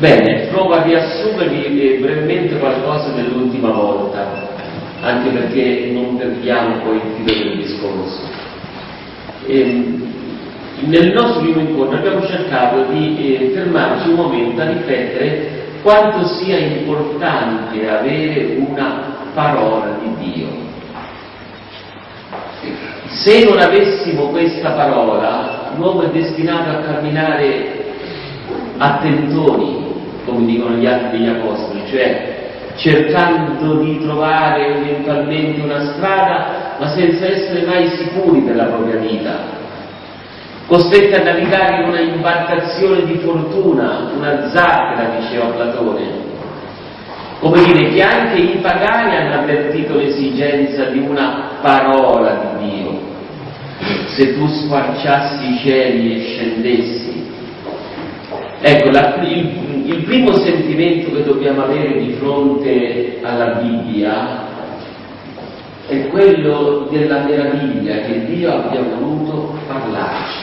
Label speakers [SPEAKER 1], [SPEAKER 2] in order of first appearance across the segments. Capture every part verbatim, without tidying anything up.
[SPEAKER 1] Bene, provo a riassumervi brevemente qualcosa dell'ultima volta, anche perché non perdiamo poi il filo del discorso. E, nel nostro primo incontro abbiamo cercato di eh, fermarci un momento a riflettere quanto sia importante avere una parola di Dio. Se non avessimo questa parola, l'uomo è destinato a camminare a tentoni, come dicono gli Atti degli Apostoli, cioè cercando di trovare eventualmente una strada, ma senza essere mai sicuri della propria vita, costretti a navigare in una imbarcazione di fortuna, una zattera, diceva Platone. Come dire che anche i pagani hanno avvertito l'esigenza di una parola di Dio. Se tu squarciassi i cieli e scendessi. Ecco, la, il, il primo sentimento che dobbiamo avere di fronte alla Bibbia è quello della meraviglia che Dio abbia voluto parlarci,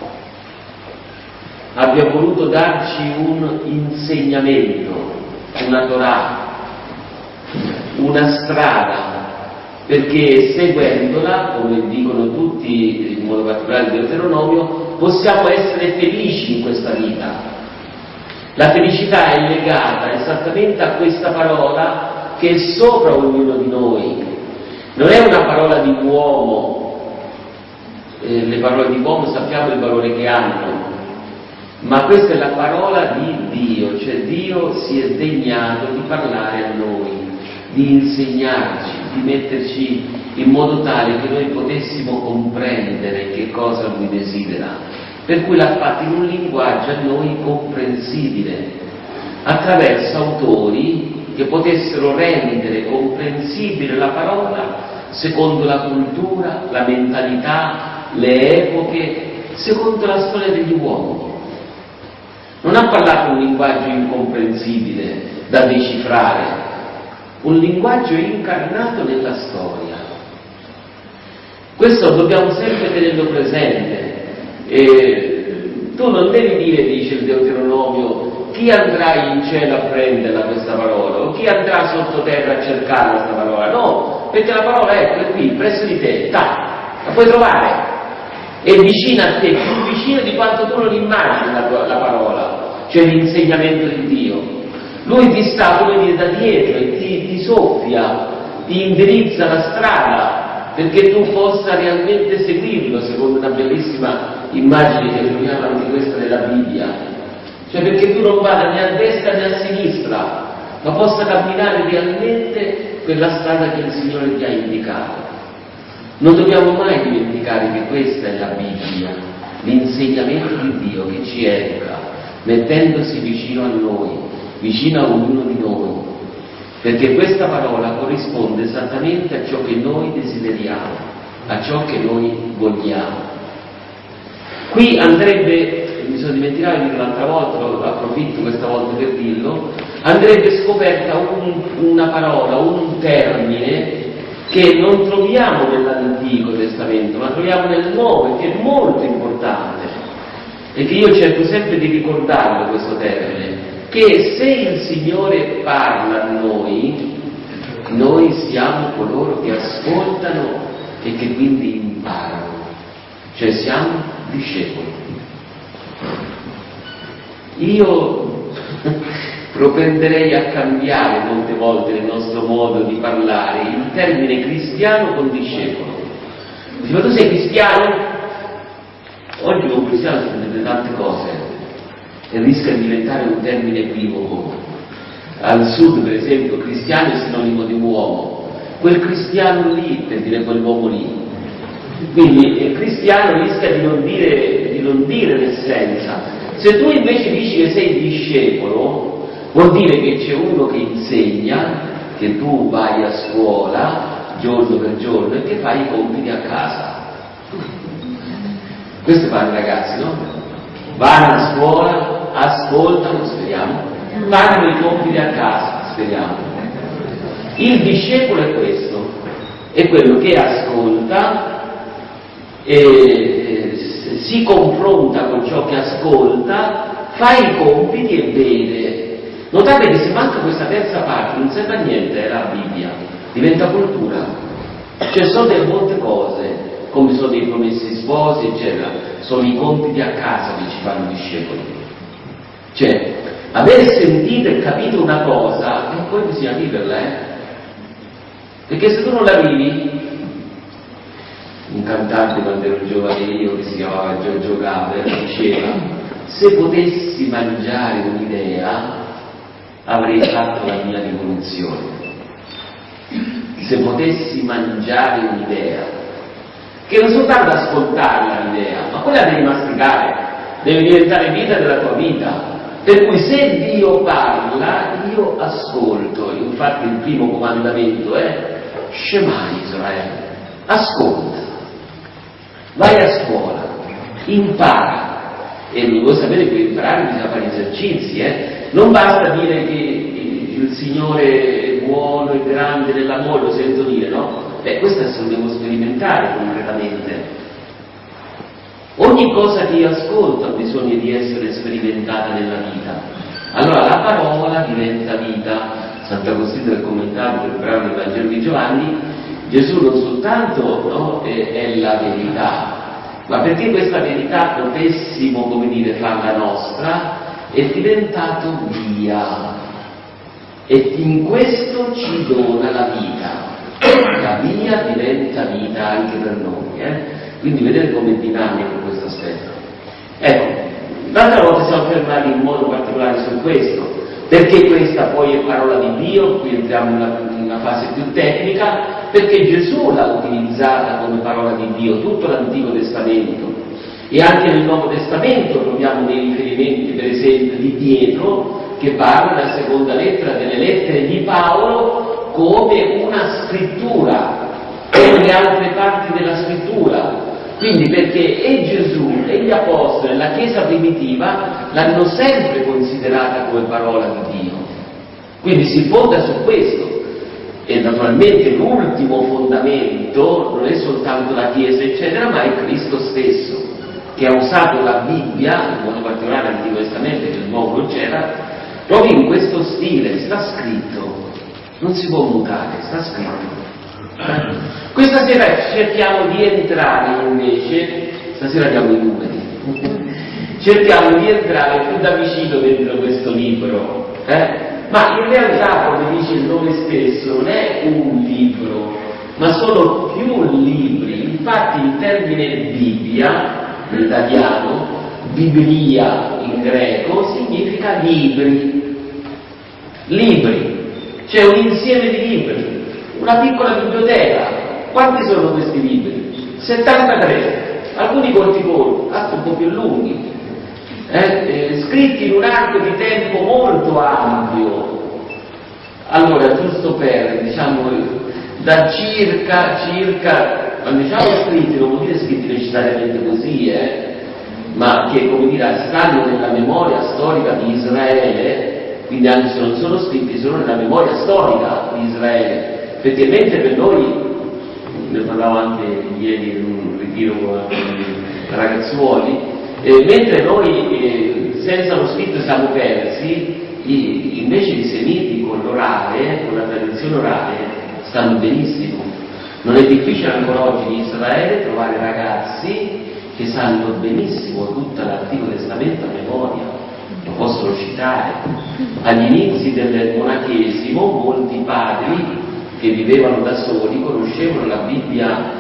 [SPEAKER 1] abbia voluto darci un insegnamento, una Torah, una strada, perché seguendola, come dicono tutti, in modo particolare il Deuteronomio, possiamo essere felici in questa vita. La felicità è legata esattamente a questa parola che è sopra ognuno di noi. Non è una parola di uomo, eh, le parole di uomo sappiamo il valore che hanno, ma questa è la parola di Dio, cioè Dio si è degnato di parlare a noi, di insegnarci, di metterci in modo tale che noi potessimo comprendere che cosa Lui desidera. Per cui l'ha fatto in un linguaggio a noi comprensibile, attraverso autori che potessero rendere comprensibile la parola secondo la cultura, la mentalità, le epoche, secondo la storia degli uomini. Non ha parlato un linguaggio incomprensibile da decifrare, un linguaggio incarnato nella storia. Questo dobbiamo sempre tenerlo presente. E tu non devi dire, dice il Deuteronomio, chi andrà in cielo a prenderla questa parola, o chi andrà sottoterra a cercare questa parola. No, perché la parola ecco, è qui, presso di te, ta, la puoi trovare. È vicina a te, più vicina di quanto tu non immagini la, la parola, cioè l'insegnamento di Dio. Lui ti sta, come dire, da dietro e ti, ti soffia, ti indirizza la strada perché tu possa realmente seguirlo, secondo una bellissima immagine che troviamo anche questa nella Bibbia. Cioè perché tu non vada né a destra né a sinistra, ma possa camminare realmente quella strada che il Signore ti ha indicato. Non dobbiamo mai dimenticare che questa è la Bibbia, l'insegnamento di Dio che ci educa, mettendosi vicino a noi, vicino a ognuno di noi, perché questa parola corrisponde esattamente a ciò che noi desideriamo, a ciò che noi vogliamo. Qui andrebbe, mi sono dimenticato di dire l'altra volta, approfitto questa volta per dirlo, andrebbe scoperta un, una parola, un termine che non troviamo nell'Antico Testamento, ma troviamo nel Nuovo, che è molto importante e che io cerco sempre di ricordarlo questo termine, che se il Signore parla a noi, noi siamo coloro che ascoltano e che quindi imparano, cioè siamo discepoli. Io propenderei a cambiare molte volte il nostro modo di parlare il termine cristiano con discepolo. Dici, ma tu sei cristiano? Oggi un cristiano si intende tante cose e rischia di diventare un termine equivoco. Al sud, per esempio, cristiano è sinonimo di uomo, quel cristiano lì per dire quell'uomo lì. Quindi il cristiano rischia di non dire, di non dire l'essenza. Se tu invece dici che sei discepolo, vuol dire che c'è uno che insegna, che tu vai a scuola giorno per giorno e che fai i compiti a casa. Questo fanno i ragazzi, no? Vanno a scuola, ascoltano, speriamo, fanno i compiti a casa, speriamo. Il discepolo è questo, è quello che ascolta, e si confronta con ciò che ascolta, fa i compiti e vede Notate che se manca questa terza parte non serve a niente, è la Bibbia, diventa cultura. Cioè sono delle molte cose, come sono dei promessi sposi, eccetera, sono i compiti a casa che ci fanno discepoli. Cioè, aver sentito e capito una cosa, e poi bisogna viverla, eh? Perché se tu non la vivi, un cantante quando ero giovane io, che si chiamava Giorgio Gaber, diceva: se potessi mangiare un'idea avrei fatto la mia rivoluzione. Se potessi mangiare un'idea, che non soltanto ascoltare l'idea, ma quella devi masticare, deve diventare vita della tua vita. Per cui se Dio parla, io ascolto. Infatti il primo comandamento è Shema Israele, ascolta, vai a scuola, impara. E voi sapete che per imparare bisogna fare esercizi, eh? Non basta dire che il Signore è buono e grande nell'amore, lo sento dire, no? Beh, questo adesso lo devo sperimentare concretamente. Ogni cosa che io ascolto ha bisogno di essere sperimentata nella vita. Allora la parola diventa vita. Sant'Agostino nel commentario del brano del Vangelo di Giovanni, Gesù non soltanto, no, è, è la verità, ma perché questa verità potessimo, come dire, farla nostra, è diventato via. E in questo ci dona la vita. La via diventa vita anche per noi, eh? Quindi vedete come è dinamico questo aspetto. Ecco, l'altra volta siamo fermati in modo particolare su questo, perché questa poi è parola di Dio, qui entriamo in una, in una fase più tecnica, perché Gesù l'ha utilizzata come parola di Dio tutto l'Antico Testamento, e anche nel Nuovo Testamento troviamo dei riferimenti, per esempio, di Pietro, che parla nella seconda lettera delle lettere di Paolo come una scrittura, come le altre parti della scrittura. Quindi perché e Gesù e gli Apostoli, la Chiesa primitiva, l'hanno sempre considerata come parola di Dio. Quindi si fonda su questo. E naturalmente l'ultimo fondamento non è soltanto la Chiesa, eccetera, ma è Cristo stesso, che ha usato la Bibbia, in modo particolare l'Antico Testamento, che il Nuovo non c'era, proprio in questo stile, sta scritto, non si può mutare, sta scritto. Questa sera cerchiamo di entrare invece, stasera diamo i numeri, cerchiamo di entrare più da vicino dentro questo libro, eh? Ma in realtà, come dice il nome stesso, non è un libro, ma sono più libri. Infatti il termine Bibbia, in italiano, Biblia in greco, significa libri. Libri, c'è un insieme di libri, una piccola biblioteca. Quanti sono questi libri? settantatré, alcuni corti corti, altri un po' più lunghi, eh, eh, scritti in un arco di tempo molto ampio. Allora, giusto per, diciamo, da circa, circa, quando diciamo scritti, non vuol dire scritti necessariamente così, eh, ma che, come dire, stanno nella memoria storica di Israele, quindi anche se non sono scritti, sono nella memoria storica di Israele. Perché mentre per noi, ne parlavo anche ieri in un ritiro con i ragazzuoli, eh, mentre noi eh, senza lo scritto siamo persi, i, invece i semiti con l'orale, con la tradizione orale, stanno benissimo. Non è difficile ancora oggi in Israele trovare ragazzi che sanno benissimo tutto l'Antico Testamento a memoria, lo possono citare. Agli inizi del monachesimo molti padri che vivevano da soli conoscevano la Bibbia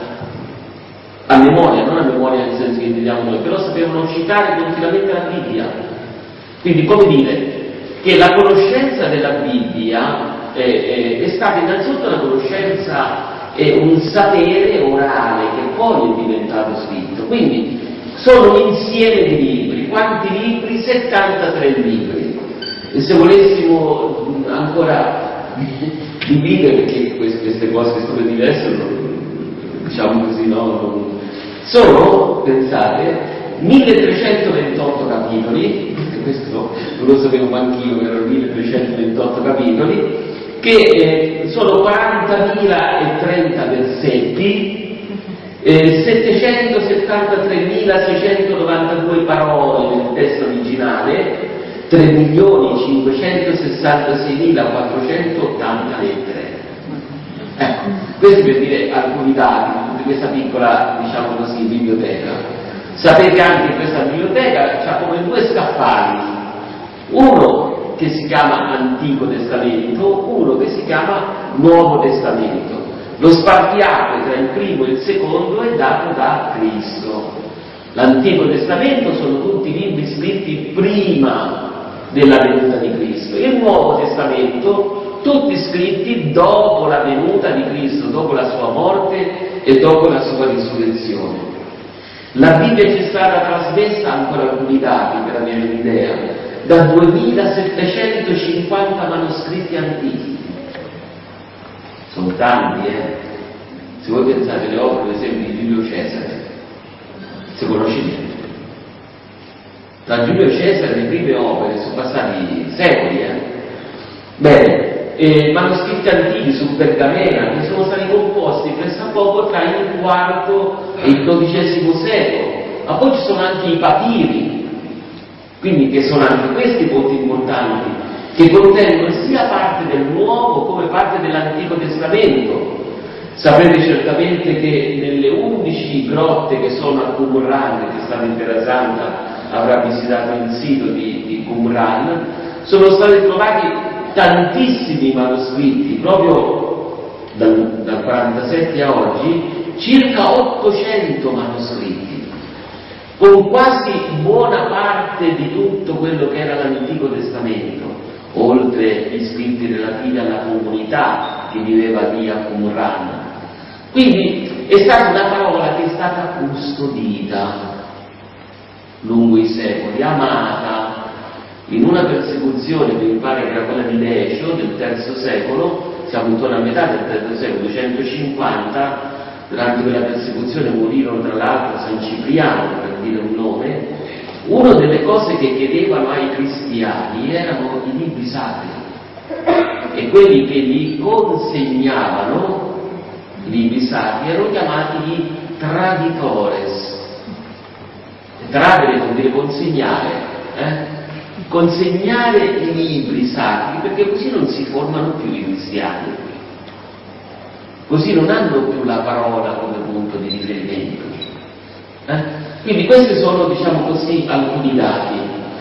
[SPEAKER 1] a memoria, non a memoria nel senso che intendiamo noi, però sapevano citare continuamente la Bibbia. Quindi, come dire, che la conoscenza della Bibbia è, è, è stata innanzitutto una conoscenza, è un sapere orale che poi è diventato scritto. Quindi sono un insieme di libri. Quanti libri? settantatré libri. E se volessimo ancora dividere, perché queste, queste cose che sono diverse, diciamo così, no? Sono, pensate, milletrecentoventotto capitoli, questo non lo sapevo manch'io, erano milletrecentoventotto capitoli, che eh, sono quarantamila versetti, eh, settecentosettantatremilaseicentonovantadue parole nel testo originale, tre milioni cinquecentosessantaseimilaquattrocentottanta lettere. Ecco, questi per dire alcuni dati di questa piccola, diciamo così, biblioteca. Sapete anche che questa biblioteca ha come due scaffali, uno che si chiama Antico Testamento, uno che si chiama Nuovo Testamento. Lo spartiacque tra il primo e il secondo è dato da Cristo. L'Antico Testamento sono tutti libri scritti prima della venuta di Cristo, il Nuovo Testamento tutti scritti dopo la venuta di Cristo, dopo la sua morte e dopo la sua risurrezione. La Bibbia ci è stata trasmessa, ancora alcuni dati per avere un'idea, da duemilasettecentocinquanta manoscritti antichi. Sono tanti, eh? Se voi pensate alle opere, per esempio, di Giulio Cesare, se conoscete, da Giulio Cesare le prime opere sono passati secoli, eh? Bene, eh, manoscritti antichi su pergamena che sono stati composti pressappoco tra il quarto e il dodicesimo secolo, ma poi ci sono anche i papiri, quindi che sono anche questi molto importanti, che contengono sia parte del Nuovo come parte dell'Antico Testamento. Saprete certamente che nelle undici grotte che sono a Qumran, che stanno in Terra Santa, avrà visitato il sito di, di Qumran, sono stati trovati tantissimi manoscritti, proprio dal, dal quarantasette a oggi, circa ottocento manoscritti, con quasi buona parte di tutto quello che era l'Antico Testamento, oltre gli scritti relativi alla comunità che viveva lì a Qumran. Quindi è stata una parola che è stata custodita lungo i secoli, amata. In una persecuzione che mi pare che era quella di Decio del terzo secolo, siamo intorno a metà del terzo secolo, duecentocinquanta, durante quella persecuzione morirono tra l'altro San Cipriano, per dire un nome. Una delle cose che chiedevano ai cristiani erano i libri sacri, e quelli che li consegnavano, i libri sacri, erano chiamati i traditores. Tradire vuol dire consegnare, eh? consegnare i libri sacri, perché così non si formano più i cristiani, così non hanno più la parola come punto di riferimento. Eh? Quindi questi sono, diciamo così, alcuni dati.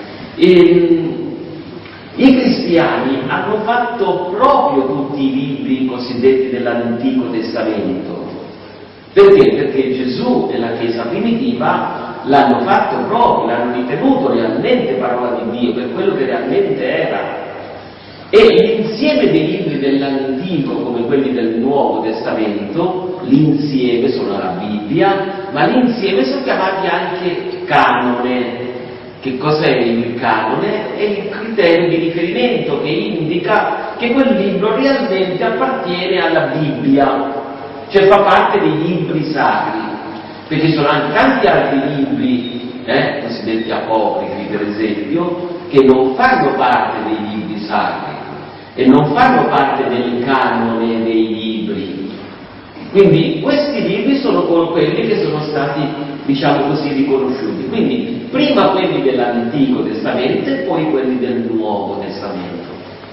[SPEAKER 1] E, i cristiani hanno fatto proprio tutti i libri cosiddetti dell'Antico Testamento. Perché? Perché Gesù e la Chiesa primitiva l'hanno fatto proprio, l'hanno ritenuto realmente parola di Dio, per quello che realmente era. E l'insieme dei libri dell'Antico, come quelli del Nuovo Testamento, l'insieme sono la Bibbia, ma l'insieme sono chiamati anche canone. Che cos'è il canone? È il criterio di riferimento che indica che quel libro realmente appartiene alla Bibbia, cioè fa parte dei libri sacri, perché ci sono anche tanti altri libri, eh, cosiddetti apocrifi per esempio, che non fanno parte dei libri sacri e non fanno parte del canone dei libri. Quindi questi libri sono quelli che sono stati, diciamo così, riconosciuti. Quindi prima quelli dell'Antico Testamento e poi quelli del Nuovo Testamento.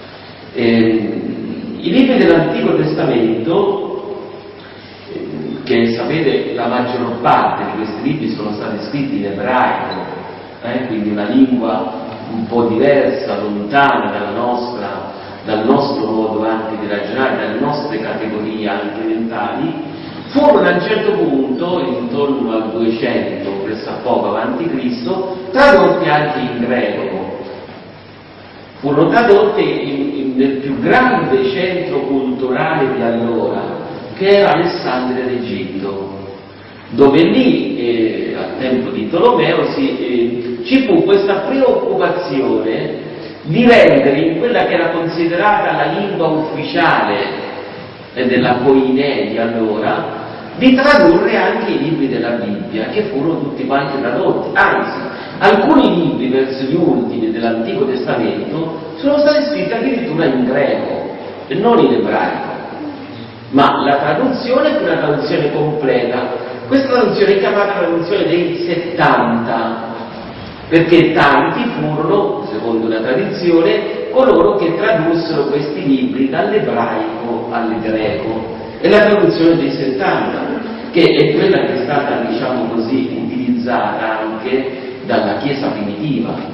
[SPEAKER 1] Eh, I libri dell'Antico Testamento, eh, che sapete la maggior parte di questi libri sono stati scritti in ebraico, eh, quindi una lingua un po' diversa, lontana dalla nostra, dal nostro modo anche di ragionare, dalle nostre categorie anche mentali, furono a un certo punto, intorno al duecento, pressappoco avanti Cristo, tradotte anche in greco. Furono tradotte in, in, nel più grande centro culturale di allora, che era Alessandria d'Egitto, dove lì, eh, al tempo di Tolomeo, si, eh, ci fu questa preoccupazione di rendere in quella che era considerata la lingua ufficiale eh, della Koiné di allora, di tradurre anche i libri della Bibbia, che furono tutti quanti tradotti. Anzi, alcuni libri verso gli ultimi dell'Antico Testamento sono stati scritti addirittura in greco e non in ebraico, ma la traduzione è una traduzione completa. Questa traduzione è chiamata traduzione dei settanta, perché tanti furono secondo una tradizione, coloro che tradussero questi libri dall'ebraico al greco. E la traduzione dei settanta, che è quella che è stata, diciamo così, utilizzata anche dalla Chiesa primitiva.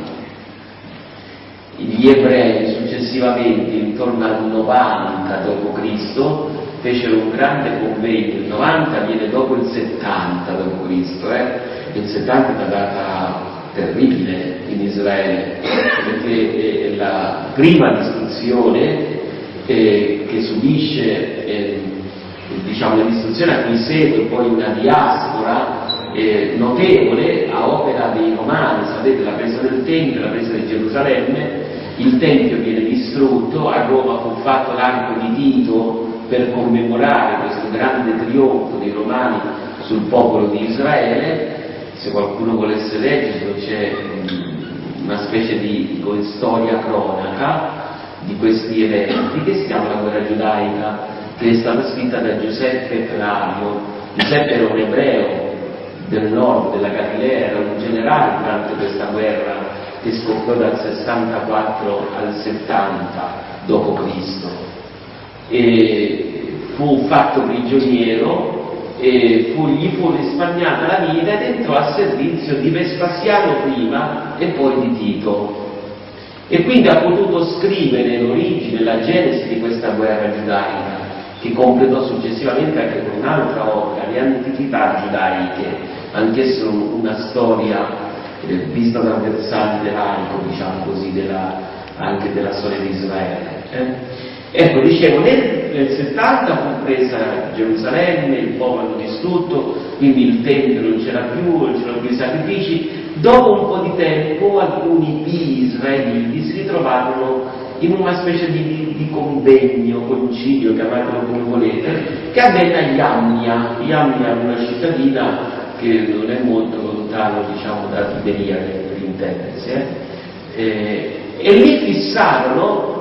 [SPEAKER 1] Gli ebrei successivamente, intorno al novanta dopo Cristo, fecero un grande convegno. Il novanta viene dopo il settanta dopo Cristo, eh? Il settanta è una data terribile in Israele, perché è la prima distruzione eh, che subisce eh, diciamo, la distruzione a cui segue poi una diaspora eh, notevole a opera dei Romani. Sapete, la presa del Tempio, la presa di Gerusalemme, il Tempio viene distrutto, a Roma fu fatto l'arco di Tito per commemorare questo grande trionfo dei Romani sul popolo di Israele. Se qualcuno volesse leggerlo, c'è una specie di, di storia cronaca di questi eventi che si chiama la guerra giudaica, che è stata scritta da Giuseppe Flavio. Giuseppe era un ebreo del nord della Galilea, era un generale durante questa guerra che scoppiò dal sessantaquattro al settanta dopo Cristo. E fu fatto prigioniero e fu, gli fu risparmiata la vita ed entrò a servizio di Vespasiano prima e poi di Tito. E quindi ha potuto scrivere l'origine, la genesi di questa guerra giudaica, che completò successivamente anche con un'altra opera, le antichità giudaiche, anch'esso una storia eh, vista dal versante laico, diciamo così, della, anche della storia di Israele. Eh? Ecco, dicevo, nel, nel settanta fu presa Gerusalemme, il popolo distrutto, quindi il Tempio non c'era più, non c'erano più i sacrifici. Dopo un po' di tempo alcuni pii israeliti si ritrovarono in una specie di, di convegno, concilio, chiamatelo come volete, che avvenne a Iamnia. Iamnia è una cittadina che non è molto lontano, diciamo, da Tiberiade, per intendersi, eh? E, e lì fissarono,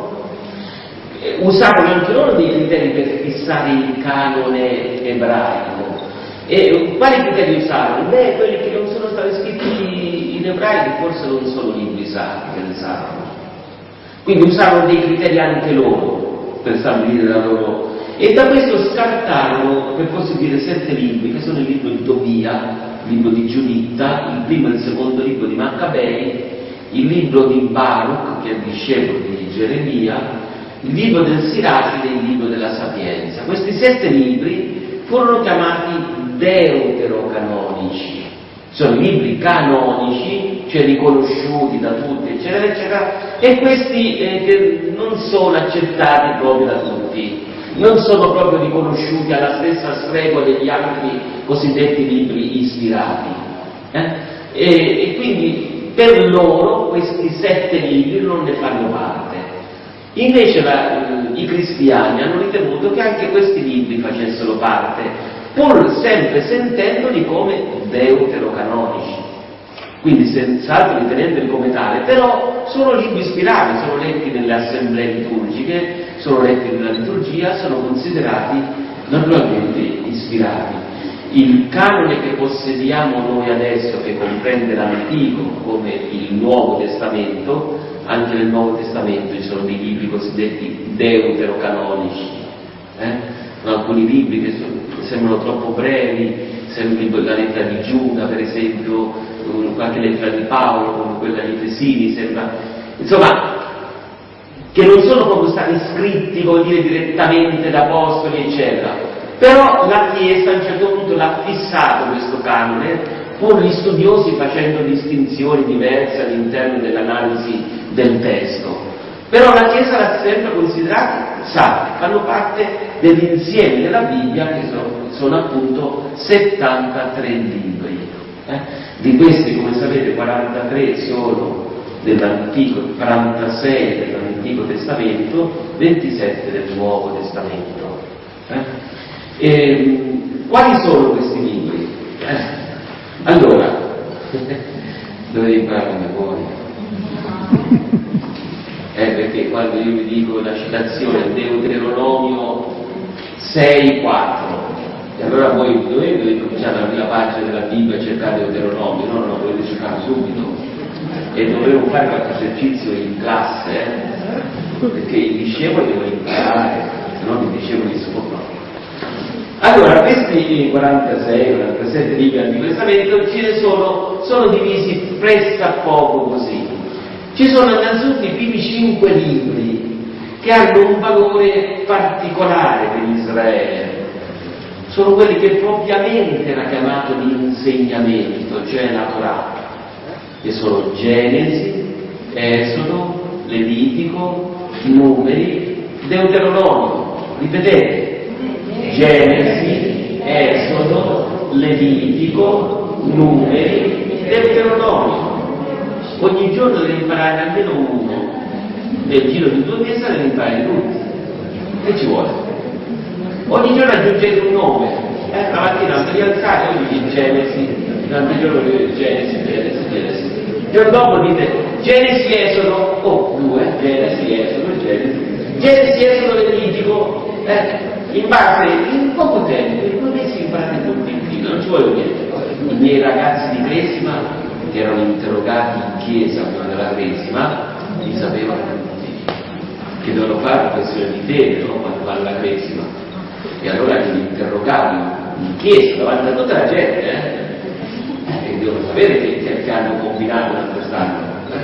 [SPEAKER 1] usarono anche loro dei criteri per fissare il canone ebraico. E quali criteri usarono? Beh, quelli che non sono stati scritti in ebraico forse non sono libri sacri, pensarono. Quindi usarono dei criteri anche loro per stabilire la loro. E da questo scartarono, per così dire, sette libri, che sono il libro di Tobia, il libro di Giuditta, il primo e il secondo libro di Maccabei, il libro di Baruch, che è discepolo di Geremia, il libro del Siracide e il libro della Sapienza. Questi sette libri furono chiamati deuterocanonici. Sono libri canonici, cioè riconosciuti da tutti, eccetera, eccetera, e questi eh, che non sono accettati proprio da tutti, non sono proprio riconosciuti alla stessa stregua degli altri cosiddetti libri ispirati. Eh? E, e quindi per loro questi sette libri non ne fanno parte. Invece la, i cristiani hanno ritenuto che anche questi libri facessero parte, pur sempre sentendoli come deuterocanonici, quindi senz'altro ritenendoli come tale, però sono libri ispirati, sono letti nelle assemblee liturgiche, sono letti nella liturgia, sono considerati naturalmente ispirati. Il canone che possediamo noi adesso, che comprende l'Antico come il Nuovo Testamento, anche nel Nuovo Testamento ci sono dei libri cosiddetti deuterocanonici, eh? alcuni libri che sono, sembrano troppo brevi, sembra la lettera di Giuda per esempio, qualche lettera di Paolo come quella di Efesini, sembra, insomma, che non sono proprio stati scritti, come dire, direttamente da apostoli eccetera, però la Chiesa a un certo punto l'ha fissato questo canone, pur gli studiosi facendo distinzioni diverse all'interno dell'analisi del testo, però la Chiesa l'ha sempre considerato sacri, fanno parte dell'insieme della Bibbia, che sono, sono appunto settantatré libri. Eh? Di questi, come sapete, quarantatré sono dell'Antico, quarantasei dell'Antico Testamento, ventisette del Nuovo Testamento. Eh? E, quali sono questi libri? Eh? Allora, dove imparare a memoria? Eh, perché quando io vi dico la citazione Deuteronomio sei quattro, e allora voi dovete cominciare dalla prima pagina della Bibbia e cercare Deuteronomio, no, no, dovete cercare subito. e dovevo fare qualche esercizio in classe, eh? Perché i discepoli devono imparare, se no i discepoli sono. Allora, questi quarantasei quarantasette libri dell'Antico Testamento ce ne sono, sono divisi presso a poco così. Ci sono innanzitutto i primi cinque libri che hanno un valore particolare per Israele. Sono quelli che propriamente era chiamato di insegnamento, cioè la Torah, che sono Genesi, Esodo, Levitico, Numeri, Deuteronomio. Ripetete. Genesi, Esodo, Levitico, Numeri, Deuteronomio. Ogni giorno devi imparare almeno uno. Nel giro di due mesi devi imparare tutti. Che ci vuole? Ogni giorno aggiungete un nome. Eh, la mattina non devi alzare, oggi dici Genesi, l'altro giorno Genesi, Genesi, Genesi. Il giorno dopo dite Genesi, Esodo, oh, due, Genesi, Esodo, Genesi. Genesi, Esodo, Levitico. Eh, in base, in poco tempo, in due mesi imparate tutti in filo, non ci vuole niente. I miei ragazzi di Cresima, che erano interrogati in chiesa prima della Cresima, li sapevano tutti, che dovevano fare una questione di fede, no? Quando vanno alla Cresima. E allora li interrogavano in chiesa, davanti a tutta la gente, eh? E devono sapere che, che hanno combinato da quest'anno.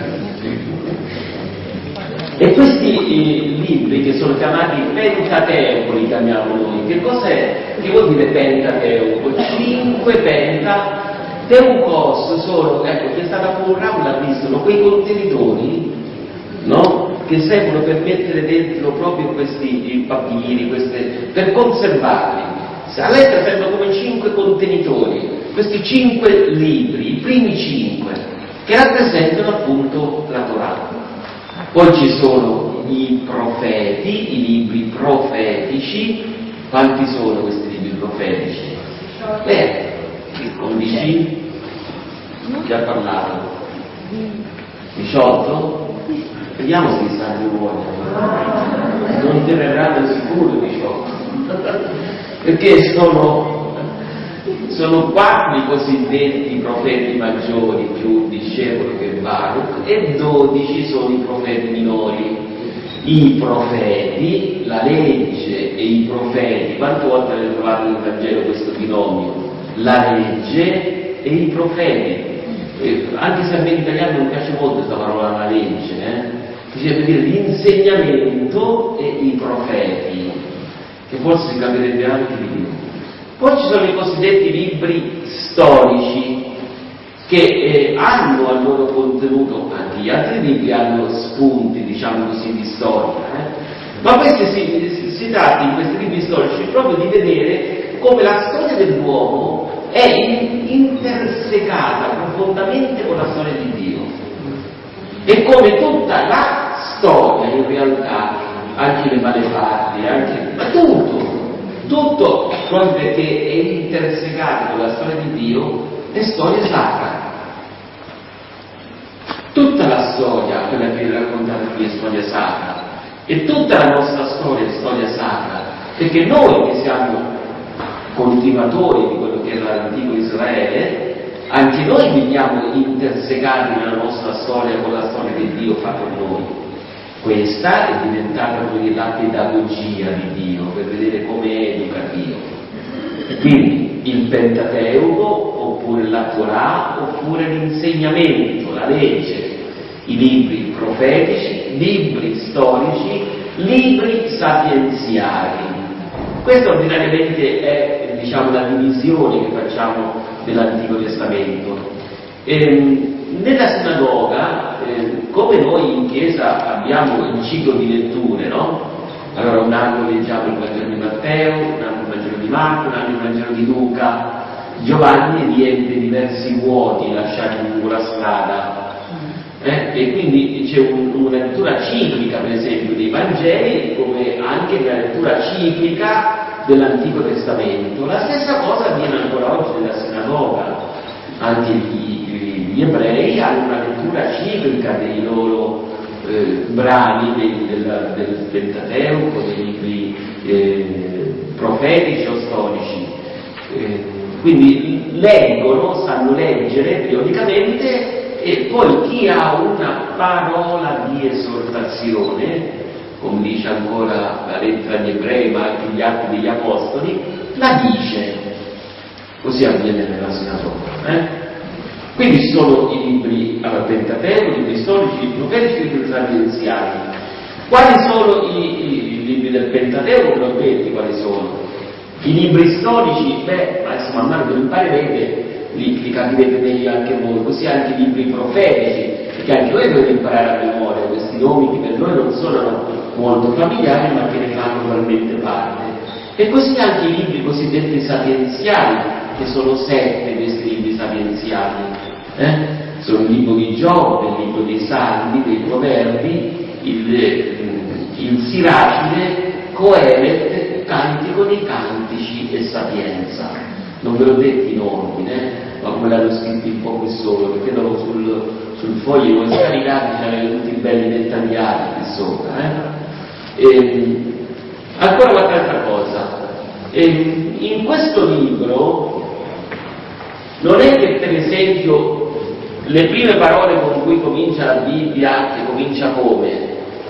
[SPEAKER 1] E questi eh, libri che sono chiamati Pentateuco, li chiamiamo noi, che cos'è? Che vuol dire Pentateuco? Cinque penta, teucos sono, ecco, chi è stato a Qumran l'ha visto, sono quei contenitori, no? Che servono per mettere dentro proprio questi papiri, queste, per conservarli. A lettera servono come cinque contenitori, questi cinque libri, i primi cinque, che rappresentano appunto la Torah. Poi ci sono i profeti, i libri profetici. Quanti sono questi libri profetici? Beh, undici? Chi ha parlato? diciotto? Vediamo se li sanno buoni. Non te ne verranno sicuro diciotto. Perché sono, sono quattro i cosiddetti profeti maggiori più discepoli che Baruch e dodici sono i profeti minori. I profeti, la legge e i profeti, quante volte avete trovato nel Vangelo questo binomio? La legge e i profeti. Eh, anche se a me in italiano non piace molto questa parola la legge, eh? Bisogna dire l'insegnamento e i profeti, che forse si capirebbe anche di più. Poi ci sono i cosiddetti libri storici, che eh, hanno al loro contenuto, anche gli altri libri hanno spunti, diciamo così, di storia, eh? Ma questi si, si, si tratta in questi libri storici proprio di vedere come la storia dell'uomo è in, intersecata profondamente con la storia di Dio, e come tutta la storia in realtà, anche le malefatte, anche ma tutto, tutto proprio perché è intersecato con la storia di Dio, è storia sacra. Tutta la storia, quella che viene raccontata qui, è storia sacra, e tutta la nostra storia è storia sacra, perché noi che siamo coltivatori di quello che era l'antico Israele, anche noi veniamo intersecati nella nostra storia con la storia che Dio fa con noi. Questa è diventata quindi la pedagogia di Dio, per vedere come educa Dio. Quindi il Pentateuco, oppure la Torah, oppure l'insegnamento, la legge, i libri profetici, libri storici, libri sapienziali. Questa ordinariamente è, diciamo, la divisione che facciamo dell'Antico Testamento. Ehm, nella sinagoga, eh, come noi in chiesa abbiamo il ciclo di letture, no? Allora un anno leggiamo il Vangelo di Matteo, un anno il Vangelo di Marco, un anno il Vangelo di Luca. Giovanni riempie diversi vuoti lasciati lungo la strada. Eh? E quindi c'è un, una lettura ciclica, per esempio, dei Vangeli, come anche la lettura ciclica dell'Antico Testamento. La stessa cosa avviene ancora oggi nella sinagoga. Anche gli, gli ebrei hanno una lettura ciclica dei loro eh, brani dei, del, del Pentateuco, dei libri eh, profetici o storici. Eh, quindi leggono, sanno leggere periodicamente e poi chi ha una parola di esortazione, come dice ancora la lettera agli Ebrei, ma anche gli Atti degli Apostoli, la dice. Così avviene nella sinagoga. Eh? Quindi ci sono i libri al Pentateuco, i libri storici, i profetici, i libri sapienziali. Quali sono i, i, i libri del Pentateuco? L'ho detto quali sono. I libri storici, beh, ma insomma, man mano che imparerete, li, li capirete meglio anche voi, così anche i libri profetici, perché anche voi dovete imparare a memoria questi nomi che per noi non sono molto familiari, ma che ne fanno ugualmente parte. E così anche i libri cosiddetti sapienziali, che sono sette questi libri sapienziali. Eh? Sono il libro di Giobbe, il libro dei Salmi, dei Proverbi, il, il Siracide, Coelet, Cantico dei Cantici e Sapienza. Non ve l'ho detto in ordine, ma come l'hanno scritto un po' qui solo, perché dopo sul, sul foglio voi scaricati c'erano tutti belli dettagliati qui sopra. Eh? E, ancora qualche altra cosa. E, in questo libro non è che per esempio le prime parole con cui comincia la Bibbia, che comincia come?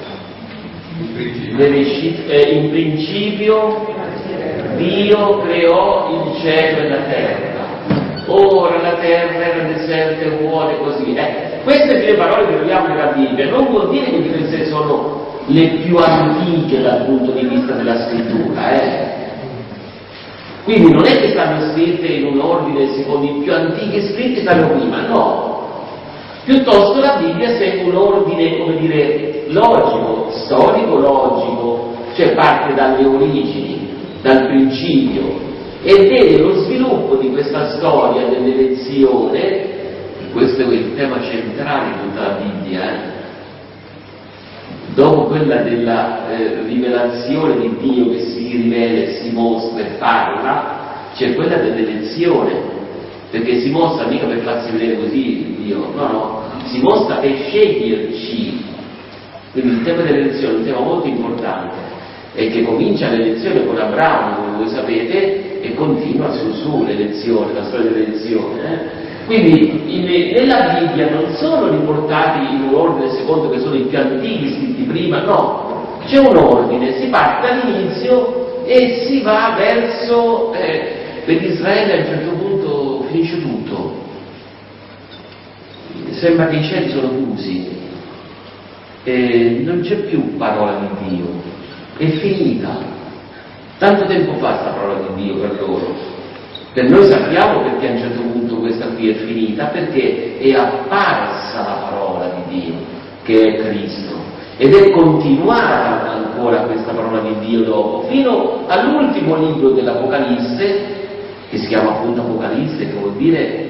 [SPEAKER 1] In principio Dio creò il cielo e la terra, ora la terra era deserta e vuole, così via. Eh, queste prime parole che troviamo nella Bibbia non vuol dire che di per sé sono le più antiche dal punto di vista della scrittura, eh. Quindi non è che stanno scritte in un ordine secondo i più antichi scritti stanno prima, no. Piuttosto la Bibbia segue un ordine, come dire, logico, storico-logico, cioè parte dalle origini, dal principio, e vede lo sviluppo di questa storia dell'elezione, e questo è il tema centrale di tutta la Bibbia, eh? Dopo quella della eh, rivelazione di Dio che si rivela, si mostra e parla, c'è quella dell'elezione, perché si mostra mica per farsi vedere così Dio, no, no, si mostra per sceglierci. Quindi il tema dell'elezione è un tema molto importante, e che comincia l'elezione con Abramo, come voi sapete, e continua su su l'elezione, la storia dell'elezione. Eh? Quindi in, nella Bibbia non sono riportati in un ordine secondo che sono i più antichi scritti prima, no, c'è un ordine, si parte dall'inizio e si va verso, eh, per Israele a un certo punto finisce tutto, sembra che i cieli sono chiusi, e non c'è più parola di Dio, è finita. Tanto tempo fa sta parola di Dio per loro. Per noi sappiamo perché a un certo punto questa qui è finita, perché è apparsa la parola di Dio, che è Cristo, ed è continuata ancora questa parola di Dio dopo, fino all'ultimo libro dell'Apocalisse, che si chiama appunto Apocalisse, che vuol dire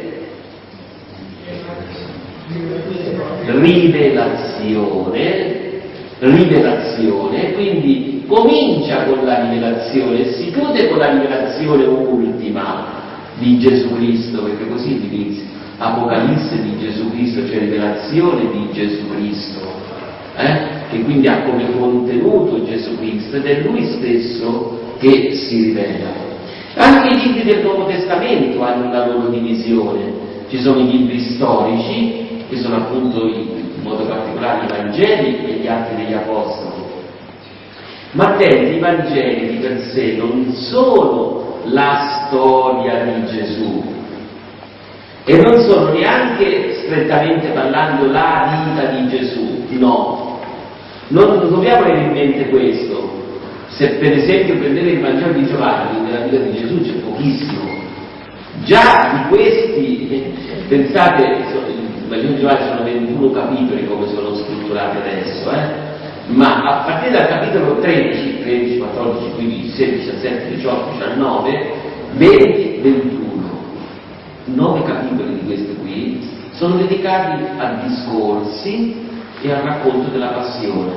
[SPEAKER 1] rivelazione, rivelazione, quindi comincia con la rivelazione e si chiude con la rivelazione ultima di Gesù Cristo, perché così inizia Apocalisse di Gesù Cristo, cioè rivelazione di Gesù Cristo, eh? che quindi ha come contenuto Gesù Cristo ed è Lui stesso che si rivela. Anche i libri del Nuovo Testamento hanno una loro divisione, ci sono i libri storici, che sono appunto in modo particolare i Vangeli e gli Atti degli Apostoli. Ma attenti, i Vangeli di per sé non sono la storia di Gesù e non sono neanche strettamente parlando la vita di Gesù, no. Non dobbiamo avere in mente questo. Se per esempio prendete il Vangelo di Giovanni, nella vita di Gesù c'è pochissimo. Già di questi, pensate, il Vangelo di Giovanni sono ventuno capitoli come sono strutturati adesso, eh? Ma a partire dal capitolo tredici, tredici, quattordici, quindici, sedici, diciassette, diciotto, diciannove, venti, ventuno, nove capitoli di questi qui sono dedicati a discorsi e al racconto della passione.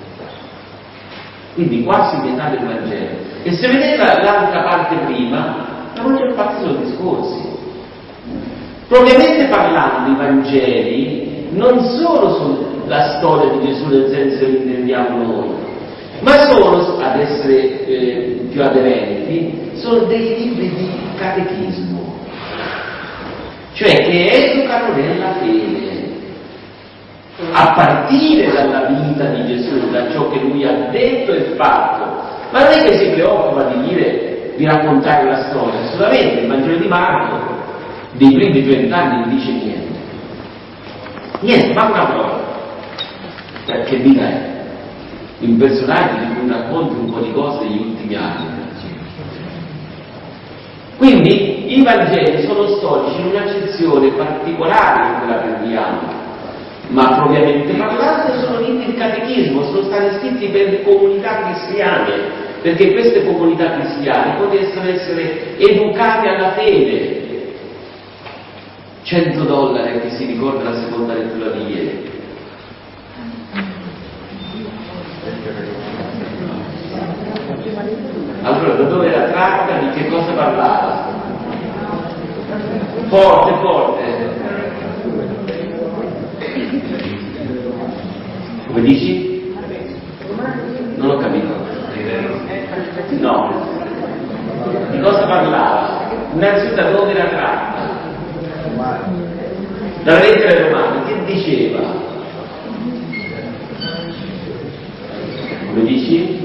[SPEAKER 1] Quindi quasi metà del Vangelo. E se vedete l'altra parte prima, la maggior parte sono discorsi. Propriamente parlando, i Vangeli non sono sulla storia di Gesù nel senso che li intendiamo noi, ma sono, ad essere eh, più aderenti, sono dei libri di catechismo, cioè che educano nella fede. a partire dalla vita di Gesù, da ciò che lui ha detto e fatto, ma non è che si preoccupa di dire, di raccontare la storia. Assolutamente, il Vangelo di Marco dei primi vent'anni non dice niente, niente, ma una parola. Cioè, che vita è? Un personaggio di cui racconti un po' di cose degli ultimi anni. Quindi i Vangeli sono storici in un'accezione particolare di quella che prendiamo, ma propriamente parlando sono libri del catechismo, sono stati scritti per le comunità cristiane, perché queste comunità cristiane potessero essere educate alla fede. cento dollari che si ricorda la seconda lettura di ieri. Allora, da dove era tratta, di che cosa parlava? Forte, forte. Come dici? Non ho capito. No. Di cosa parlava? Innanzitutto da dove era tratta? Dalla lettera ai Romani, che diceva? Come dici?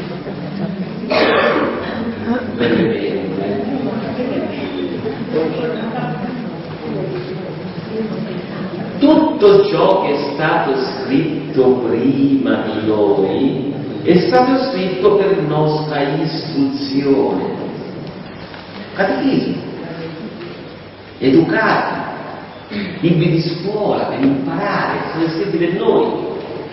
[SPEAKER 1] Tutto ciò che è stato scritto prima di noi è stato scritto per nostra istruzione. Catechismo, educati, libri di scuola per imparare, sono scritti per noi.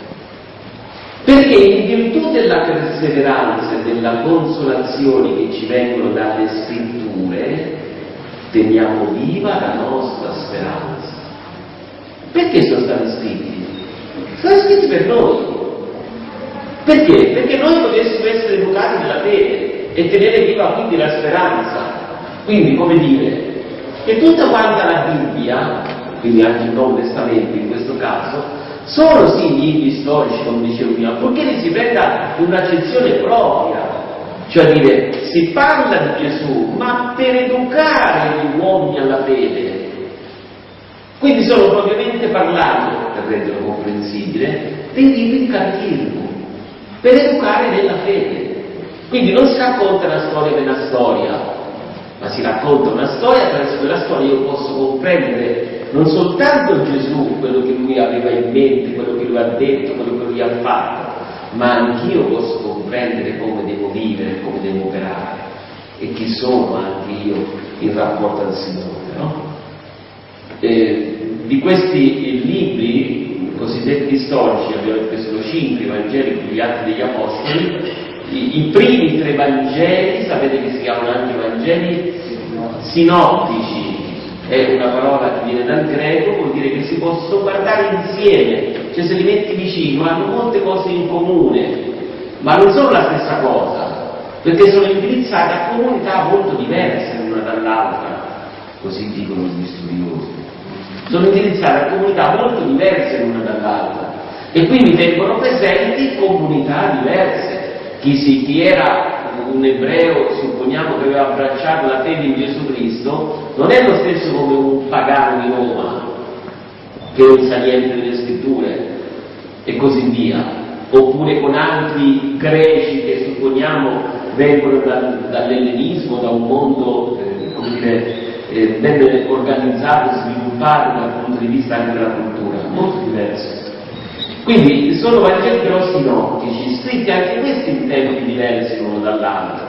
[SPEAKER 1] Perché in virtù della perseveranza e della consolazione che ci vengono dalle scritture, teniamo viva la nostra speranza. Perché sono stati scritti? Sono scritti per noi. Perché? Perché noi potessimo essere educati nella fede e tenere viva quindi la speranza. Quindi, come dire, che tutta quanta la Bibbia, quindi anche il Nuovo Testamento in questo caso, sono sì libri storici, come dicevo prima, purché ne si prenda un'accezione propria, cioè dire, si parla di Gesù, ma per educare gli uomini alla fede. Quindi sono propriamente parlando, per renderlo comprensibile, dei libri di catechismo, per educare nella fede. Quindi non si racconta una storia per una storia, ma si racconta una storia, attraverso quella storia io posso comprendere non soltanto Gesù, quello che lui aveva in mente, quello che lui ha detto, quello che lui ha fatto, ma anch'io posso comprendere come devo vivere, come devo operare e chi sono anche io in rapporto al Signore, no? Eh, di questi libri cosiddetti storici abbiamo preso cinque, i Vangeli, gli Atti degli Apostoli. I, i primi tre Vangeli, sapete che si chiamano anche Vangeli sinottici, è una parola che viene dal greco, vuol dire che si possono guardare insieme, cioè se li metti vicino hanno molte cose in comune, ma non sono la stessa cosa, perché sono indirizzati a comunità molto diverse l'una dall'altra, così dicono gli studiosi. Sono indirizzati a comunità molto diverse l'una dall'altra e quindi tengono presenti comunità diverse. Chi, si, chi era un ebreo, supponiamo che aveva abbracciato la fede in Gesù Cristo, non è lo stesso come un pagano di Roma che non sa niente delle scritture e così via, oppure con altri greci che supponiamo vengono dal, dall'ellenismo, da un mondo eh, come dire, eh, ben organizzato e sviluppato dal punto di vista anche della cultura, molto diverso. Quindi sono Vangeli però sinottici, scritti anche questi in tempi diversi l'uno dall'altro.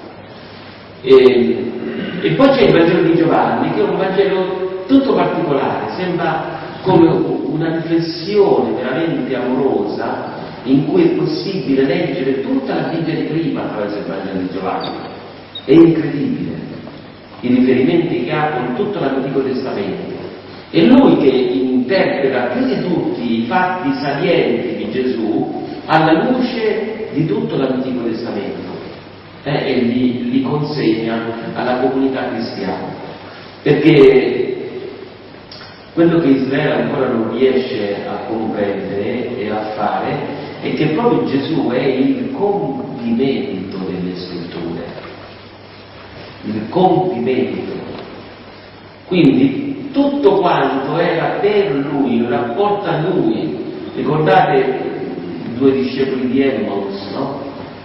[SPEAKER 1] E, e poi c'è il Vangelo di Giovanni, che è un Vangelo tutto particolare, sembra come una riflessione veramente amorosa in cui è possibile leggere tutta la Bibbia di prima attraverso il Vangelo di Giovanni. È incredibile i riferimenti che ha con tutto l'Antico Testamento. E lui che interpreta più di tutti i fatti salienti di Gesù alla luce di tutto l'Antico Testamento eh, e li, li consegna alla comunità cristiana. Perché quello che Israele ancora non riesce a comprendere e a fare è che proprio Gesù è il compimento delle scritture. Il compimento. Quindi tutto quanto era per lui, in rapporto a lui, Ricordate i due discepoli di Emmaus, no?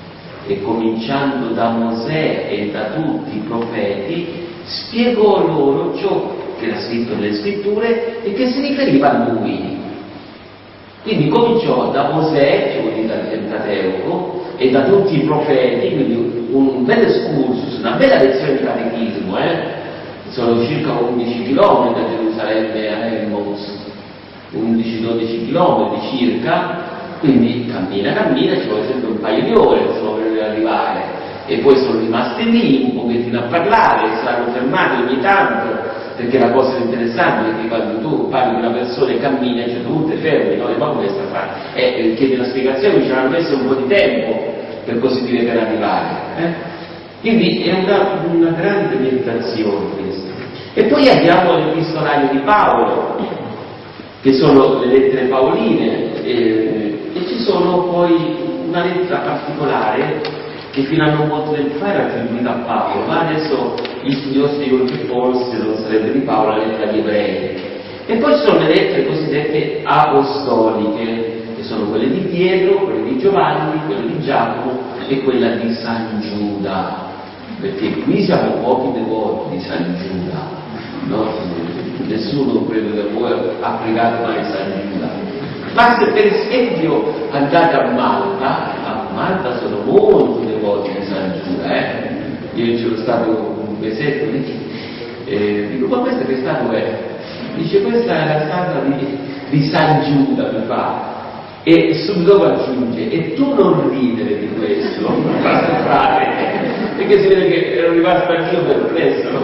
[SPEAKER 1] E cominciando da Mosè e da tutti i profeti, spiegò loro ciò che era scritto nelle scritture e che si riferiva a lui. Quindi cominciò da Mosè, che vuol dire dal Pentateuco, e da tutti i profeti, quindi un bel excursus, una bella lezione di catechismo, eh? Sono circa undici chilometri da Gerusalemme a Emmaus, undici dodici chilometri circa, quindi cammina, cammina, ci vuole sempre un paio di ore insomma, per arrivare, e poi sono rimasti lì un pochettino a parlare, saranno fermati ogni tanto, perché la cosa interessante è che quando tu parli di una persona e cammina, cioè tu te fermi, no? E ma come sta a fare? E chiedi una spiegazione, ci hanno messo un po' di tempo, per così dire, per arrivare. Eh? Quindi è una, una grande meditazione questa. E poi abbiamo l'epistolario di Paolo, che sono le lettere paoline, e, e ci sono poi una lettera particolare che fino a non molto tempo fa era attribuita a Paolo, ma adesso gli studiosi dicono che forse non sarebbe di Paolo, la lettera agli ebrei. E poi ci sono le lettere cosiddette apostoliche, che sono quelle di Pietro, quelle di Giovanni, quelle di Giacomo e quella di San Giuda, perché qui siamo pochi devoti di San Giuda, no? Nessuno credo che voi ha pregato mai San Giuda. Ma se per esempio andate a Malta, a Malta sono molti devoti di San Giuda, eh? Io ci sono stato un mesetto lì, e dico, ma questa che statua è? Dice, questa è la statua di, di San Giuda, mi fa. E subito dopo aggiunge, e tu non ridere di questo, frate, perché si vede che ero rimasto anch'io perplesso, no?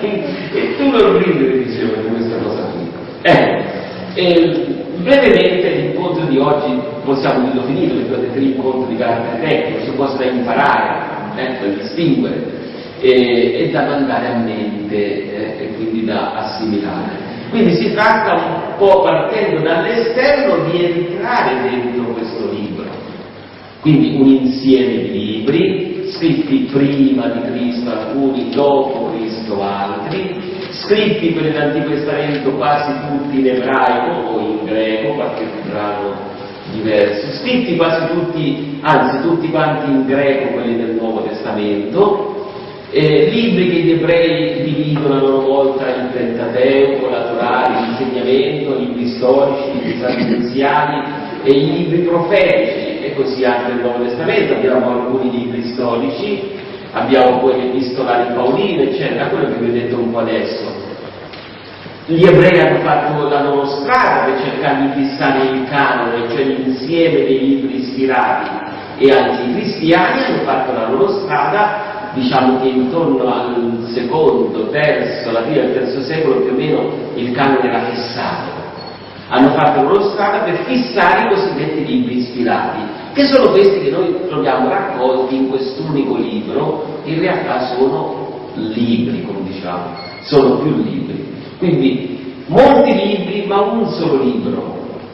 [SPEAKER 1] E tu non ridere, dicevo, di questa cosa qui. Eh, e, brevemente l'incontro di oggi possiamo dirlo finito, perché ho detto l'incontro di carattere tecnico, c'è cose da imparare, eh, da distinguere e, e da mandare a mente eh, e quindi da assimilare. Quindi si tratta un po', partendo dall'esterno, di entrare dentro questo libro. Quindi un insieme di libri, scritti prima di Cristo alcuni, dopo Cristo altri, scritti per l'Antico Testamento quasi tutti in ebraico o in greco, qualche brano diverso, scritti quasi tutti, anzi tutti quanti in greco, quelli del Nuovo Testamento, eh, libri che gli ebrei dividono a loro volta il Pentateuco, la Torah, l'insegnamento, libri storici, libri sapienziali e i libri profetici, e così anche nel Nuovo Testamento abbiamo alcuni libri storici, abbiamo poi le epistolari pauline, eccetera, quello che vi ho detto un po' adesso. Gli ebrei hanno fatto la loro strada per cercare di fissare il canone, cioè l'insieme dei libri ispirati, e anche i cristiani hanno fatto la loro strada, diciamo che intorno al secondo, terzo, la fine del terzo secolo più o meno il canone era fissato. Hanno fatto la loro strada per fissare i cosiddetti libri ispirati, che sono questi che noi troviamo raccolti in quest'unico libro, in realtà sono libri, come diciamo, sono più libri. Quindi molti libri, ma un solo libro,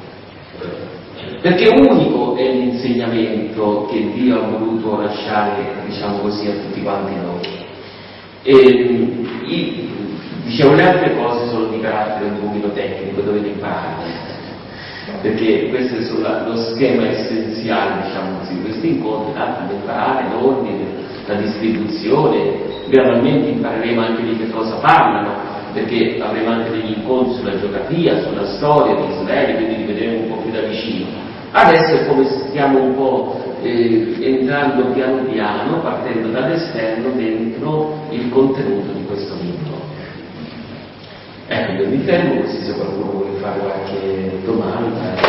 [SPEAKER 1] perché unico è l'insegnamento che Dio ha voluto lasciare, diciamo così, a tutti quanti noi. E, i, diciamo, le altre cose sono di carattere un pochino tecnico, dovete imparare, perché questo è solo lo schema essenziale, diciamo così, di questi incontri, tanto da imparare l'ordine, la distribuzione, gradualmente impareremo anche di che cosa parlano, perché avremo anche degli incontri sulla geografia, sulla storia di Israele, quindi li vedremo un po' più da vicino. Adesso è come stiamo un po' eh, entrando piano piano, partendo dall'esterno, dentro il contenuto di questo libro. Ecco, io mi fermo, così se qualcuno vuole fare qualche domanda.